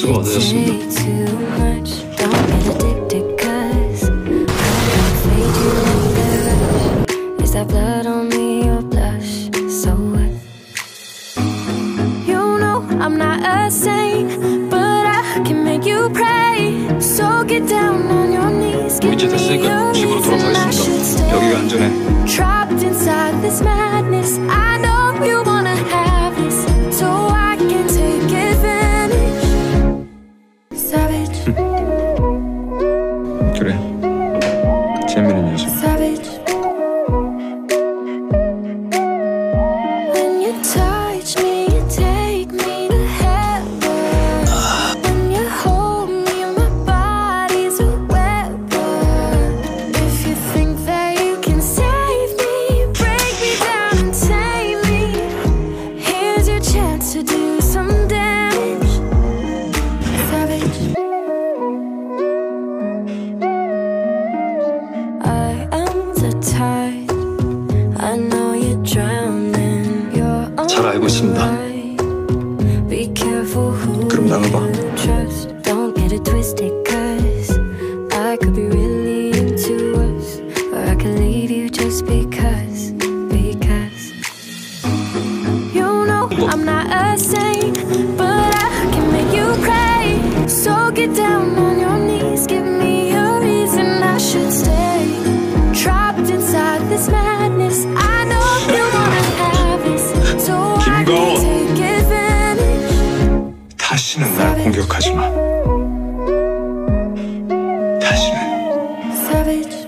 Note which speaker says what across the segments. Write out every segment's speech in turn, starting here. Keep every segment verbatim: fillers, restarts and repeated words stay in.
Speaker 1: 수고 많으셨습니다.
Speaker 2: I'm not a saint, but I can make you pray. So get down on your knees.
Speaker 1: 이제 됐으니까 집으로 돌아가겠습니다. 여기가 안전해.
Speaker 2: Trapped inside this madness. I know you wanna have this, so I can take advantage. Savage.
Speaker 1: 그래. 재미있는 녀석.
Speaker 2: Savage. When you touch me, you take me to heaven. When you hold me, my body's a weapon. If you think that you can save me, break me down and tame me. Here's your chance to do some damage. Savage. I am the tide. I know you're drowning. You're on
Speaker 1: 잘 알고 있습니다.
Speaker 2: Be careful who
Speaker 1: 그럼 나가봐.
Speaker 2: you trust. Don't get it twisted, cause I could be really into us, or I could leave you just because, because you know I'm not a saint, but I can make you pray. So get down on your knees, give me a reason I should stay. Trapped inside this madness, I know you wanna have this, so I
Speaker 1: 김가오.
Speaker 2: can take advantage.
Speaker 1: 다시는 날 공격하지 마. 다시는.
Speaker 2: Savage.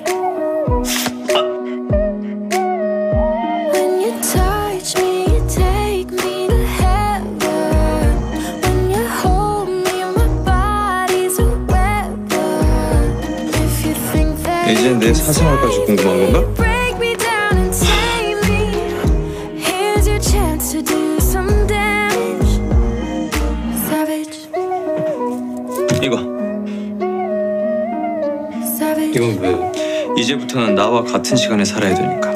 Speaker 2: When you touch me, you take me to heaven. When you hold me, my body's a weapon. If you think that
Speaker 1: 이제 내 사생활까지 궁금한 건가?
Speaker 2: break me down and save me, here's your chance to do some damage. Savage.
Speaker 1: 이거.
Speaker 2: Savage.
Speaker 1: 이건 왜? 이제부터는 나와 같은 시간에 살아야 되니까.